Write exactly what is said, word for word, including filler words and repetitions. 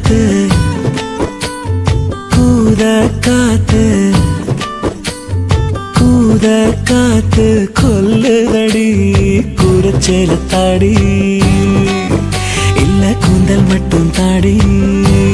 காத்து கூத காத்து கூத காத்து கொல்லுதடி கூரச்சேல தாடி இல்ல கூந்தல் மட்டும் தாடி